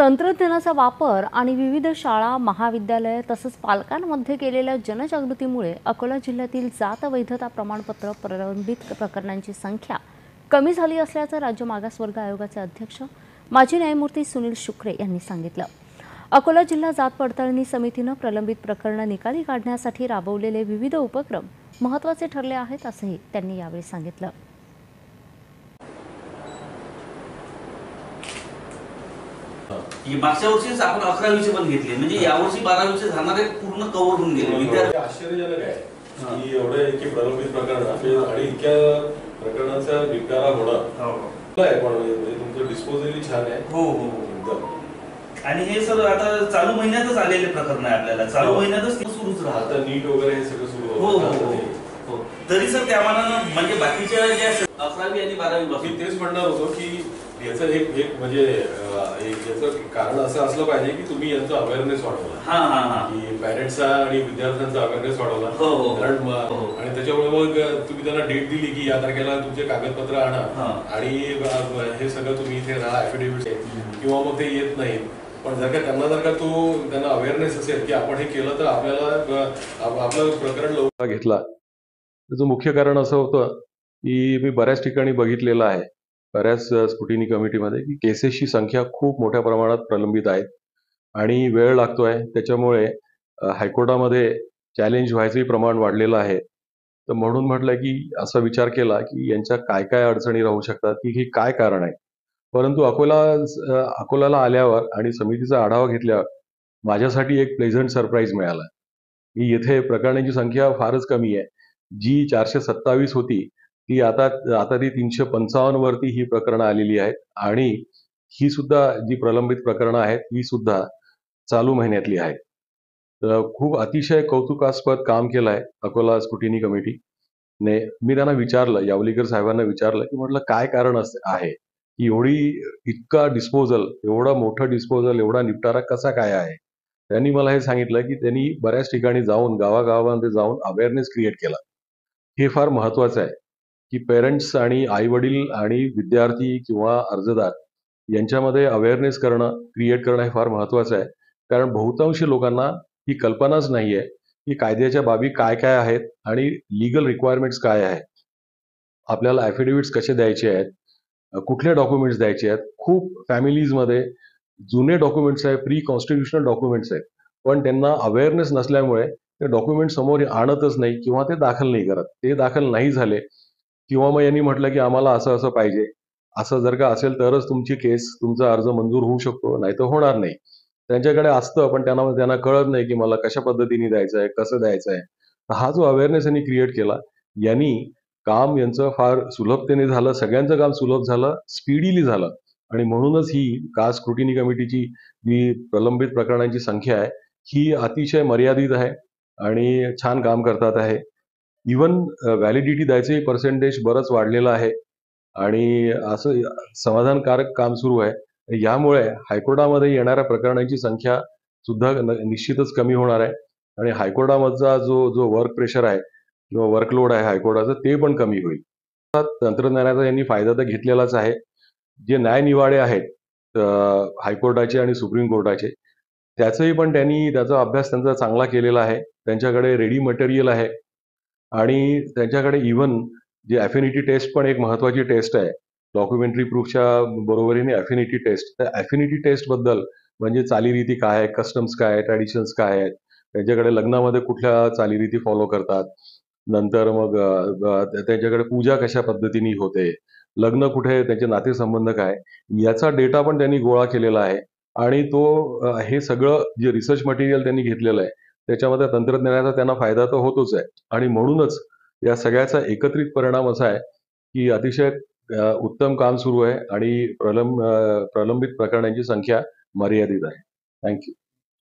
तंत्रज्ञानाचा वापर आणि विविध शाळा, महाविद्यालय तसंच पालकांमध्ये केलेल्या जनजागृतीमुळे अकोला जिल्ह्यातील जात वैधता प्रमाणपत्र प्रलंबित प्रकरणांची संख्या कमी झाली असल्याचं राज्य मागासवर्ग आयोगाचे अध्यक्ष माजी न्यायमूर्ती सुनील शुक्रे यांनी सांगितलं। अकोला जिल्हा जात पडताळणी समितीने प्रलंबित प्रकरण निकाली काढण्यासाठी राबवलेले विविध उपक्रम महत्त्वाचे ठरले आहेत असंही त्यांनी यावेळी सांगितलं। मागच्या वर्षीच आपण 11वीचे पण घेतले, म्हणजे यावर्षी 12वीचे झाणारे पूर्ण कव्हर होऊन गेले विद्यार्थी। आश्चर्यजनक आहे की एवढे की प्रलंबित प्रकरण आणि इतक्या प्रकरणांचा निपटारा होणं आहे, पण म्हणजे तुमचं डिस्पोजलही छान आहे। हो हो एकदम। आणि हे सर आता चालू महिन्यातच आलेले प्रकरण आहे, आपल्याला चालू महिन्यातच ते सुरूच राहतं। आता नीट वगैरे हे सगळं सुरू हो हो। तरी सर त्या मानानं म्हणजे बाकीच्या ज्या 11वी आणि 12वी मी तेच म्हणणार होतो की याचं एक म्हणजे याचं कारण असं असलं पाहिजे की तुम्ही यांचा अवेअरनेस वाढवला, की पॅरेंट्सचा आणि विद्यार्थ्यांचा अवेअरनेस वाढवला। कारण आणि त्याच्यामुळे मग तुम्ही त्यांना डेट दिली की या तारखेला तुमचे कागदपत्र आणा आणि हे सगळं तुम्ही इथे राहा, ऍफिडेव्हिट किंवा मग ते येत नाहीत। पण जर का त्यांना अवेअरनेस असेल की आपण हे केलं तर आपल्याला आपलं प्रकरण लवकर घेतला। त्याचं मुख्य कारण असं होतं की मी बऱ्याच ठिकाणी बघितलेलं आहे, बऱ्याच स्क्रुटिनी कमिटीमध्ये, की केसेसची संख्या खूप मोठ्या प्रमाणात प्रलंबित आहे आणि वेळ लागतोय। त्याच्यामुळे हायकोर्टामध्ये चॅलेंज व्हायचंही प्रमाण वाढलेलं आहे। तर म्हणून म्हटलं की असा विचार केला की यांच्या काय काय अडचणी राहू शकतात, की हे काय कारण आहे। परंतु अकोल्याला आल्यावर आणि समितीचा आढावा घेतल्यावर माझ्यासाठी एक प्लेझंट सरप्राईज मिळाला की येथे प्रकरणांची संख्या फारच कमी आहे। जी 427 होती ती आता ती 355 वरती ही प्रकरणं आलेली आहेत आणि ही सुद्धा जी प्रलंबित प्रकरणं आहेत ही सुद्धा चालू महिन्यातली आहेत। तर खूप अतिशय कौतुकास्पद काम केलं आहे अकोला स्क्रुटिनी कमिटीने। मी त्यांना विचारलं, यावलीकर साहेबांना विचारलं की म्हटलं काय कारण आहे की इतका डिस्पोजल, एवढा मोठं डिस्पोजल, एवढा निपटारा कसा काय आहे। त्यांनी मला हे सांगितलं की त्यांनी बऱ्याच ठिकाणी जाऊन गावागावांमध्ये जाऊन अवेअरनेस क्रिएट केला। हे फार महत्वाचं आहे की पेरेंट्स आणि आई वडील आणि विद्यार्थी किंवा अर्जदार यांच्यामध्ये अवेअरनेस क्रिएट करणं हे फार महत्वाचं आहे। कारण बहुतांशी लोकांना ही कल्पनाच नाहीये की कायद्याच्या बाबी काय काय आहेत आणि लीगल रिक्वायरमेंट्स काय आहेत, आपल्याला ॲफिडेव्हिट्स कसे द्यायचे आहेत, कुठले डॉक्युमेंट्स द्यायचे आहेत। खूप फॅमिलीजमध्ये जुने डॉक्युमेंट्स आहेत, प्री कॉन्स्टिट्युशनल डॉक्युमेंट्स आहेत, पण त्यांना अवेअरनेस नसल्यामुळे ते डॉक्युमेंट समोर आणतच नाही किंवा ते दाखल नाही करत। ते दाखल नाही झाले किंवा मग यांनी म्हटलं की आम्हाला असं असं पाहिजे, असं जर का असेल तरच तुमची केस, तुमचा अर्ज मंजूर होऊ शकतो, नाही तर होणार नाही। त्यांच्याकडे असतं पण त्यांना कळत नाही की मला कशा पद्धतीने द्यायचं आहे, कसं द्यायचं आहे। हा जो अवेअरनेस यांनी क्रिएट केला, यांनी काम यांचं फार सुलभतेने झालं, सगळ्यांचं काम सुलभ झालं, स्पीडीली झालं आणि म्हणूनच ही स्क्रुटिनी कमिटीची जी प्रलंबित प्रकरणांची संख्या आहे ही अतिशय मर्यादित आहे आणि छान काम करतात आहे। इव्हन व्हॅलिडिटी द्यायचे पर्सेंटेज बरंच वाढलेलं आहे आणि असं समाधानकारक काम सुरू आहे। यामुळे हायकोर्टामध्ये येणाऱ्या प्रकरणांची संख्या सुद्धा निश्चितच कमी होणार आहे आणि हायकोर्टामधचा जो वर्क प्रेशर आहे किंवा वर्कलोड आहे हायकोर्टाचं ते पण कमी होईल। तंत्रज्ञानाचा यांनी फायदा तर घेतलेलाच आहे। जे न्यायनिवाडे आहेत हायकोर्टाचे आणि सुप्रीम कोर्टाचे, त्याचाही पण त्याचा अभ्यास त्यांचा चांगला केलेला आहे। त्यांच्याकडे रेडी मटेरियल आहे आणि त्यांच्याकडे इव्हन जे ॲफिनिटी टेस्ट पण एक महत्वाची टेस्ट आहे, डॉक्युमेंटरी प्रूफच्या बरोबरीने ॲफिनिटी टेस्ट। त्या ॲफिनिटी टेस्ट बद्दल म्हणजे चालीरीती काय आहे, कस्टम्स काय आहे, ट्रॅडिशन्स काय आहेत, त्यांच्याकडे लग्नामध्ये कुठल्या चालीरीती फॉलो करतात, नंतर मग त्यांच्याकडे पूजा कशा पद्धतीने होते, लग्न कुठे, त्यांचे नातेसंबंध काय, याचा डेटा पण त्यांनी गोळा केलेला आहे आणि हे सगळं जे रिसर्च मटेरियल त्यांनी घेतलेलं आहे त्याच्यामध्ये तंत्रज्ञानाचा त्यांना फायदा तर होतोच आहे आणि म्हणूनच या सगळ्याचा एकत्रित परिणाम असा आहे की अतिशय उत्तम काम सुरू आहे आणि प्रलंबित प्रकरणांची संख्या मर्यादित आहे। थँक्यू।